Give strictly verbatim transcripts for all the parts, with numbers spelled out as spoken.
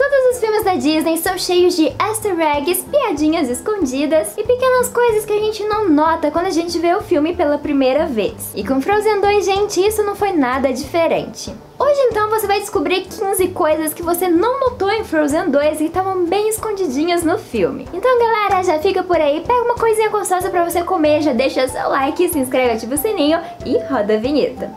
Todos os filmes da Disney são cheios de easter eggs, piadinhas escondidas e pequenas coisas que a gente não nota quando a gente vê o filme pela primeira vez. E com Frozen dois, gente, isso não foi nada diferente. Hoje então você vai descobrir quinze coisas que você não notou em Frozen dois e que estavam bem escondidinhas no filme. Então galera, já fica por aí, pega uma coisinha gostosa pra você comer, já deixa seu like, se inscreve, ativa o sininho e roda a vinheta.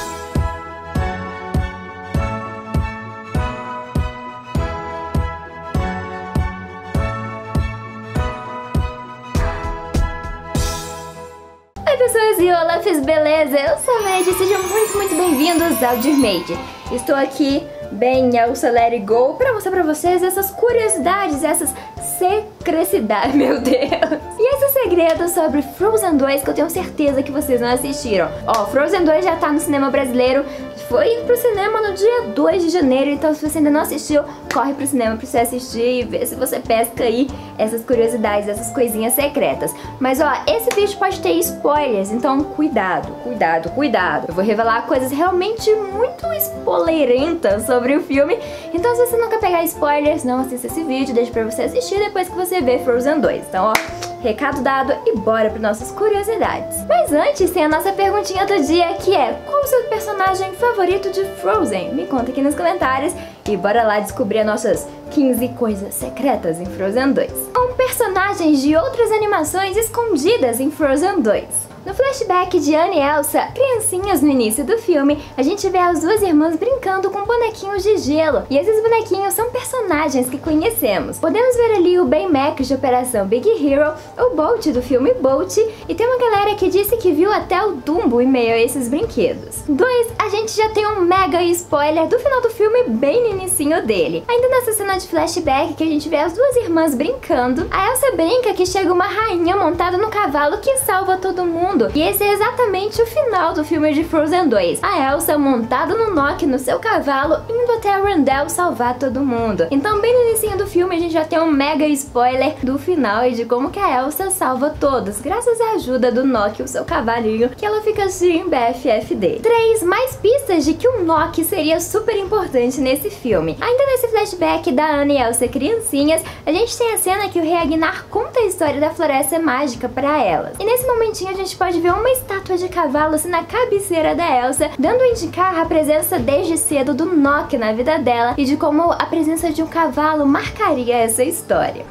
Oi pessoas e olafes, beleza? Eu sou a Mad e sejam muito, muito bem-vindos ao Dear Made. Estou aqui bem Elsa Let It Go pra mostrar pra vocês essas curiosidades, essas secrecidades, meu Deus. E esses segredos sobre Frozen dois que eu tenho certeza que vocês não assistiram. Ó, Frozen dois já tá no cinema brasileiro, foi pro cinema no dia dois de janeiro, então se você ainda não assistiu, corre pro cinema pra você assistir e ver se você pesca aí essas curiosidades, essas coisinhas secretas. Mas ó, esse vídeo pode ter spoilers, então cuidado, cuidado, cuidado. Eu vou revelar coisas realmente muito spoilerentas sobre o filme, então se você não quer pegar spoilers, não assista esse vídeo, deixa pra você assistir depois que você ver Frozen dois. Então ó, recado dado e bora para nossas curiosidades. Mas antes tem a nossa perguntinha do dia, que é: qual o seu personagem favorito de Frozen? Me conta aqui nos comentários e bora lá descobrir as nossas quinze coisas secretas em Frozen dois. Um personagens de outras animações escondidas em Frozen dois. No flashback de Anna e Elsa, criancinhas no início do filme, a gente vê as duas irmãs brincando com bonequinhos de gelo. E esses bonequinhos são personagens que conhecemos. Podemos ver ali o Baymax de Operação Big Hero, o Bolt do filme Bolt, e tem uma galera que disse que viu até o Dumbo em meio a esses brinquedos. dois. A gente já tem um mega spoiler do final do filme bem no inicinho dele. Ainda nessa cena de flashback que a gente vê as duas irmãs brincando, a Elsa brinca que chega uma rainha montada no cavalo que salva todo mundo. E esse é exatamente o final do filme de Frozen dois. A Elsa montada no Nock no seu cavalo, indo até Arendelle salvar todo mundo. Então bem no início do filme a gente já tem um mega spoiler do final e de como que a Elsa salva todos, graças à ajuda do Nock, o seu cavalinho, que ela fica assim B F F dele. três. Mais pistas de que o Nock seria super importante nesse filme. Ainda nesse flashback da Anna e Elsa criancinhas, a gente tem a cena que o Rei Agnar conta a história da Floresta Mágica para elas. E nesse momentinho a gente pode ver uma estátua de cavalo assim na cabeceira da Elsa, dando a indicar a presença desde cedo do Nock na vida dela e de como a presença de um cavalo marcaria essa história.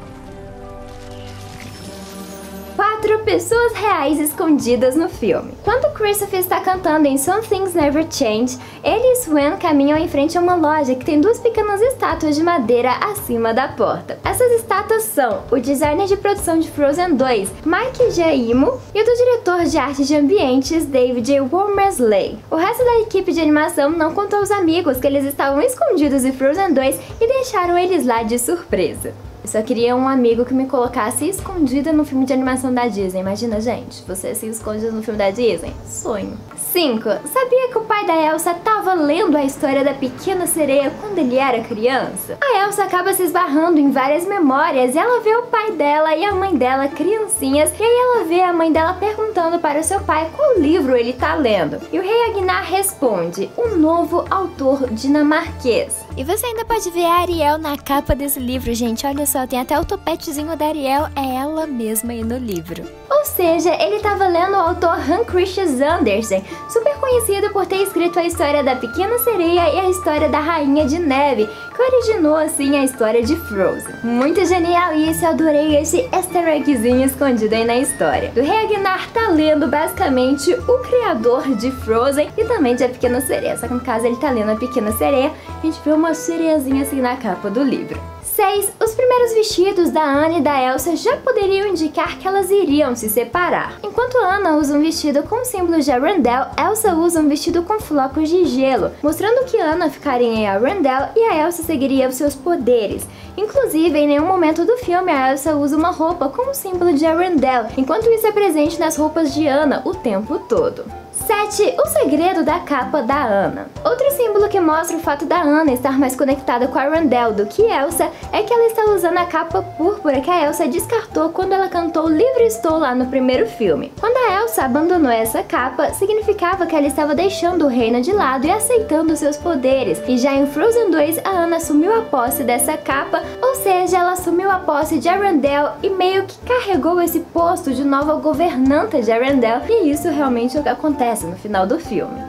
Quatro pessoas reais escondidas no filme. Quando Kristoff está cantando em Some Things Never Change, ele e Sven caminham em frente a uma loja que tem duas pequenas estátuas de madeira acima da porta. Essas estátuas são o designer de produção de Frozen dois, Mike G. Imo, e do diretor de arte de ambientes, David Wormersley. O resto da equipe de animação não contou aos amigos que eles estavam escondidos em Frozen dois e deixaram eles lá de surpresa. Eu só queria um amigo que me colocasse escondida no filme de animação da Disney. Imagina, gente, você se esconde no filme da Disney? Sonho. cinco. Sabia que o pai da Elsa estava lendo a história da Pequena Sereia quando ele era criança? A Elsa acaba se esbarrando em várias memórias e ela vê o pai dela e a mãe dela criancinhas, e aí ela vê a mãe dela perguntando para o seu pai qual livro ele está lendo. E o Rei Agnar responde: um novo autor dinamarquês. E você ainda pode ver a Ariel na capa desse livro, gente. Olha só, tem até o topetezinho da Ariel, é ela mesma aí no livro. Ou seja, ele estava lendo o autor Hans Christian Andersen, super conhecido por ter escrito a história da Pequena Sereia e a história da Rainha de Neve, que originou assim a história de Frozen. Muito genial isso, eu adorei esse easter eggzinho escondido aí na história. O Rei Agnar tá lendo basicamente o criador de Frozen e também de A Pequena Sereia, só que no caso ele tá lendo A Pequena Sereia, a gente vê uma sereiazinha assim na capa do livro. seis. Os primeiros vestidos da Anna e da Elsa já poderiam indicar que elas iriam se separar. Enquanto Anna usa um vestido com símbolos de Arendelle, Elsa usa um vestido com flocos de gelo, mostrando que Anna ficaria em Arendelle e a Elsa seguiria os seus poderes. Inclusive, em nenhum momento do filme a Elsa usa uma roupa com o símbolo de Arendelle, enquanto isso é presente nas roupas de Anna o tempo todo. sete. O segredo da capa da Anna. Outro símbolo que mostra o fato da Anna estar mais conectada com a Arundel do que Elsa é que ela está usando a capa púrpura que a Elsa descartou quando ela cantou Livre Estou lá no primeiro filme. Quando a Elsa abandonou essa capa, significava que ela estava deixando o reino de lado e aceitando seus poderes. E já em Frozen dois, a Anna assumiu a posse dessa capa, ou seja, ela assumiu a posse de Arundel e meio que carregou esse posto de nova governanta de Arundel, e isso realmente é o que acontece no final do filme.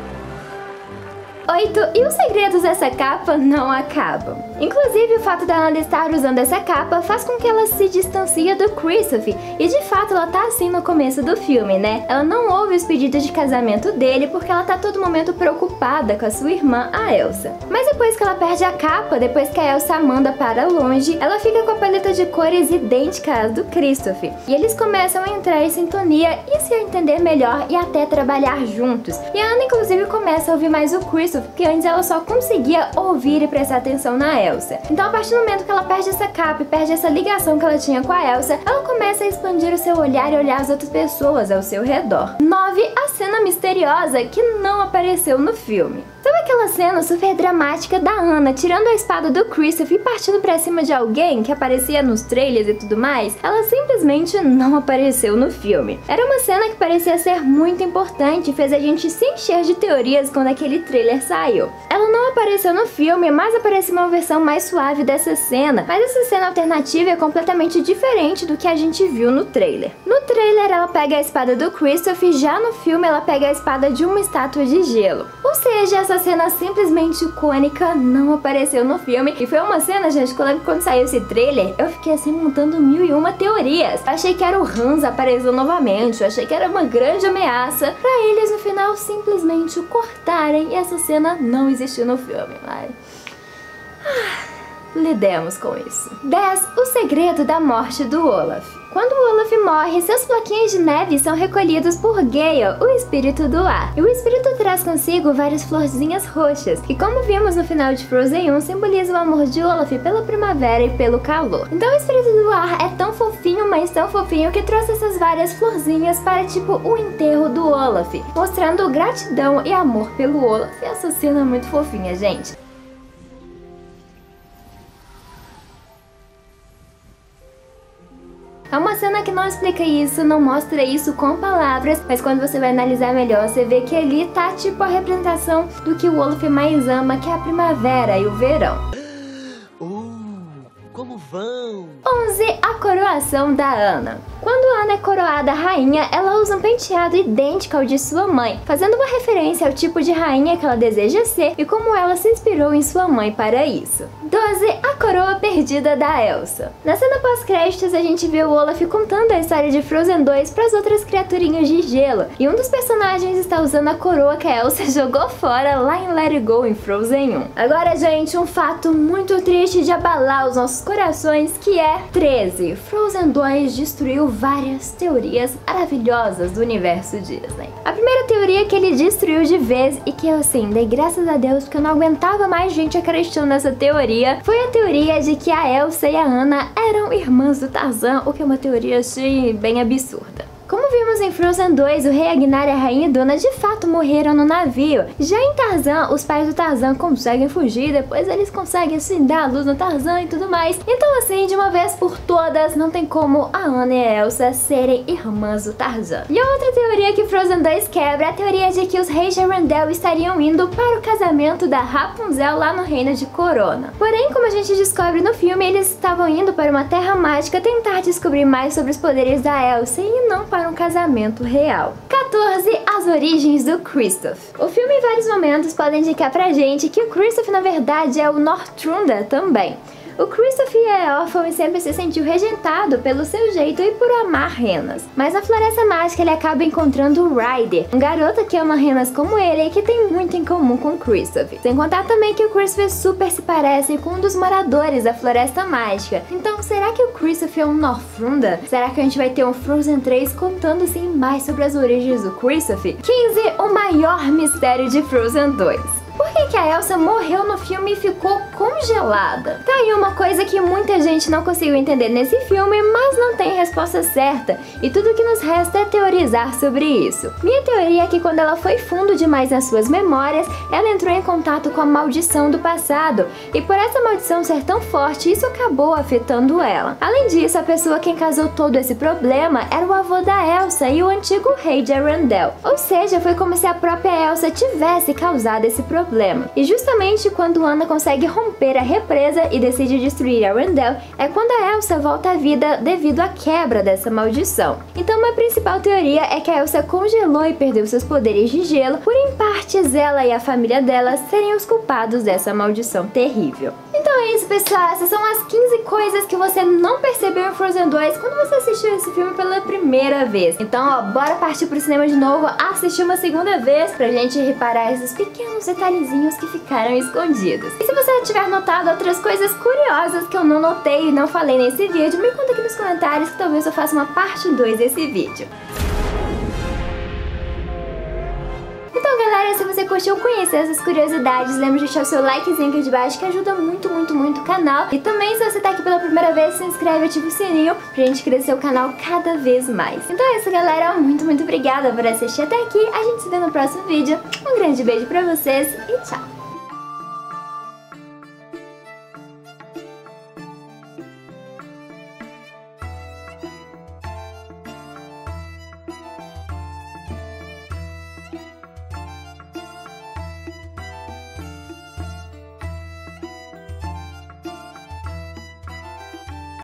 oito. E os segredos dessa capa não acabam. Inclusive, o fato da Anna estar usando essa capa faz com que ela se distancie do Kristoff, e de fato ela tá assim no começo do filme, né? Ela não ouve os pedidos de casamento dele porque ela tá a todo momento preocupada com a sua irmã, a Elsa. Mas depois que ela perde a capa, depois que a Elsa manda para longe, ela fica com a paleta de cores idêntica às do Kristoff. E eles começam a entrar em sintonia e se entender melhor e até trabalhar juntos. E a Anna inclusive começa a ouvir mais o Kristoff, porque antes ela só conseguia ouvir e prestar atenção na Elsa. Então, a partir do momento que ela perde essa capa e perde essa ligação que ela tinha com a Elsa, ela começa a expandir o seu olhar e olhar as outras pessoas ao seu redor. nove. A cena misteriosa que não apareceu no filme. Sabe aquela cena super dramática da Anna tirando a espada do Kristoff e partindo pra cima de alguém que aparecia nos trailers e tudo mais? Ela simplesmente não apareceu no filme. Era uma cena que parecia ser muito importante e fez a gente se encher de teorias quando aquele trailer saiu. Ela não apareceu no filme, mas apareceu uma versão mais suave dessa cena, mas essa cena alternativa é completamente diferente do que a gente viu no trailer. No trailer ela pega a espada do Kristoff e já no filme ela pega a espada de uma estátua de gelo. Ou seja, essa cena simplesmente icônica não apareceu no filme. E foi uma cena, gente, que eu lembro que quando saiu esse trailer, eu fiquei assim montando mil e uma teorias. Eu achei que era o Hans aparecendo novamente, eu achei que era uma grande ameaça pra eles no final simplesmente o cortarem e essa cena não existiu no filme. Ai. Lidemos com isso. dez. O segredo da morte do Olaf. Quando o Olaf morre, seus floquinhos de neve são recolhidos por Gale, o espírito do ar. E o espírito traz consigo várias florzinhas roxas, que como vimos no final de Frozen um, simbolizam o amor de Olaf pela primavera e pelo calor. Então o espírito do ar é tão fofinho, mas tão fofinho, que trouxe essas várias florzinhas para tipo o enterro do Olaf, mostrando gratidão e amor pelo Olaf. E essa cena é muito fofinha, gente. É uma cena que não explica isso, não mostra isso com palavras, mas quando você vai analisar melhor, você vê que ali tá tipo a representação do que o Olaf mais ama, que é a primavera e o verão. Uh, como vão? onze. A coroação da Anna. Quando Anna é coroada rainha, ela usa um penteado idêntico ao de sua mãe, fazendo uma referência ao tipo de rainha que ela deseja ser e como ela se inspirou em sua mãe para isso. doze. A coroa perdida da Elsa. Na cena pós-créditos, a gente vê o Olaf contando a história de Frozen dois para as outras criaturinhas de gelo, e um dos personagens está usando a coroa que a Elsa jogou fora lá em Let It Go em Frozen um. Agora, gente, um fato muito triste de abalar os nossos corações, que é treze. Frozen dois destruiu várias teorias maravilhosas do universo Disney. A primeira teoria que ele destruiu de vez, e que eu assim, dei graças a Deus porque eu não aguentava mais gente acreditando nessa teoria, foi a teoria de que a Elsa e a Anna eram irmãs do Tarzan, o que é uma teoria assim, bem absurda. Como vimos em Frozen dois, o rei Agnar e a rainha Dona de fato morreram no navio. Já em Tarzan, os pais do Tarzan conseguem fugir, depois eles conseguem assim dar a luz no Tarzan e tudo mais. Então assim, de uma vez por todas, não tem como a Anna e a Elsa serem irmãs do Tarzan. E a outra teoria que Frozen dois quebra é a teoria de que os reis de Arundel estariam indo para o casamento da Rapunzel lá no reino de Corona. Porém, como a gente descobre no filme, eles estavam indo para uma terra mágica tentar descobrir mais sobre os poderes da Elsa e não para um casamento real. quatorze. As origens do Kristoff. O filme em vários momentos pode indicar pra gente que o Kristoff na verdade é o Northrunda também. O Kristoff é órfão e sempre se sentiu rejeitado pelo seu jeito e por amar renas. Mas na Floresta Mágica ele acaba encontrando o Ryder, um garoto que ama renas como ele e que tem muito em comum com o Kristoff. Sem contar também que o Kristoff super se parece com um dos moradores da Floresta Mágica. Então será que o Kristoff é um Northrunda? Será que a gente vai ter um Frozen três contando assim mais sobre as origens do Kristoff? quinze. O maior mistério de Frozen dois. Por que que a Elsa morreu no filme e ficou congelada? Tá aí uma coisa que muita gente não conseguiu entender nesse filme, mas não tem resposta certa, e tudo que nos resta é teorizar sobre isso. Minha teoria é que quando ela foi fundo demais nas suas memórias, ela entrou em contato com a maldição do passado, e por essa maldição ser tão forte, isso acabou afetando ela. Além disso, a pessoa quem causou todo esse problema era o avô da Elsa e o antigo rei de Arendelle. Ou seja, foi como se a própria Elsa tivesse causado esse problema. E justamente quando Anna consegue romper a represa e decide destruir Arendelle, é quando a Elsa volta à vida devido à quebra dessa maldição. Então minha principal teoria é que a Elsa congelou e perdeu seus poderes de gelo, por em partes ela e a família dela serem os culpados dessa maldição terrível. Então é isso, pessoal, essas são as quinze coisas que você não percebeu em Frozen dois quando você assistiu esse filme pela primeira vez. Então, ó, bora partir pro cinema de novo, assistir uma segunda vez pra gente reparar esses pequenos detalhezinhos que ficaram escondidos. E se você tiver notado outras coisas curiosas que eu não notei e não falei nesse vídeo, me conta aqui nos comentários que talvez eu faça uma parte dois desse vídeo. Então, galera, se você curtiu conhecer essas curiosidades, lembre de deixar o seu likezinho aqui de baixo, que ajuda muito, muito, muito o canal. E também, se você tá aqui pela primeira vez, se inscreve e ativa o sininho pra gente crescer o canal cada vez mais. Então é isso, galera. Muito, muito obrigada por assistir até aqui. A gente se vê no próximo vídeo. Um grande beijo pra vocês e tchau!